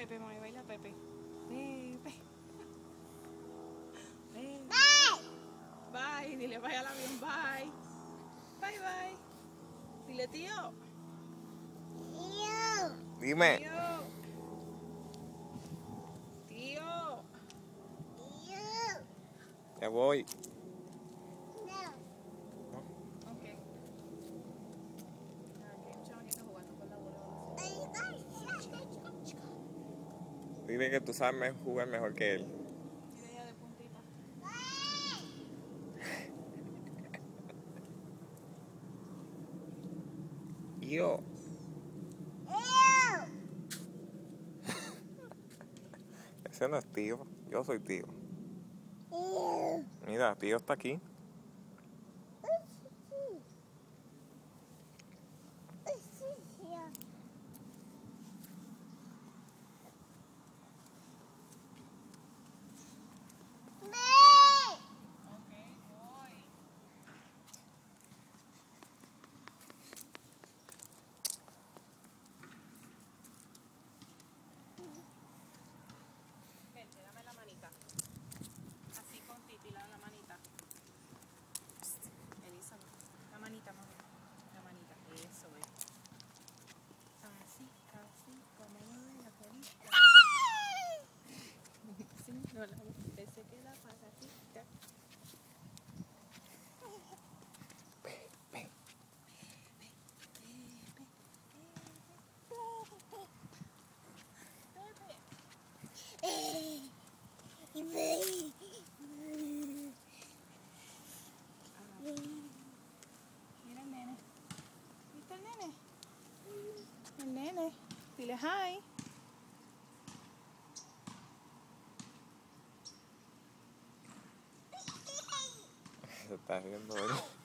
Pepe, mami, baila Pepe. Pepe. Bye, dile bye al avión, bye. Bye, bye. Dile tío. Dime. Tío. Ya voy. Ok. Aquí hay un chamaquito jugando con la bola. Dile que tú sabes jugar mejor que él. Mira ella de puntita. Yo. Ese no es tío. Yo soy tío. Mira, tío está aquí. Vente, dame la manita. Así con Titi, la manita. Elisa, la manita, mami. La manita, eso es. Así, como mueve la colita. Sí, no, la mujer se queda pasadita. Mira el nene. ¿Viste el nene? El nene. Dile hi. Se está riendo, ¿verdad?